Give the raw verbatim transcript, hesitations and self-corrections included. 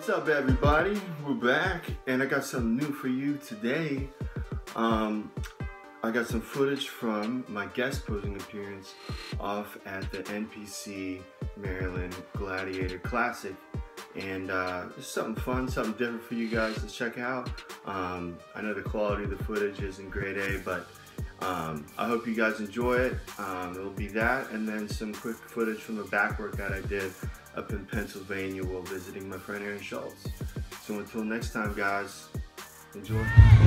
What's up, everybody? We're back, and I got something new for you today. Um, I got some footage from my guest posing appearance off at the N P C Maryland Gladiator Classic, and uh, it's something fun, something different for you guys to check out. Um, I know the quality of the footage isn't grade A, but um, I hope you guys enjoy it. Um, it'll be that, and then some quick footage from the back workout I did up in Pennsylvania while visiting my friend Aaron Schultz. So until next time, guys, enjoy.